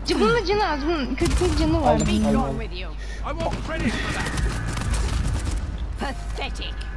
Bunun da canı az. Bunun 40 canı var. Aldım, bunun. aldım. Gone with you. I want credit for that. Pathetic.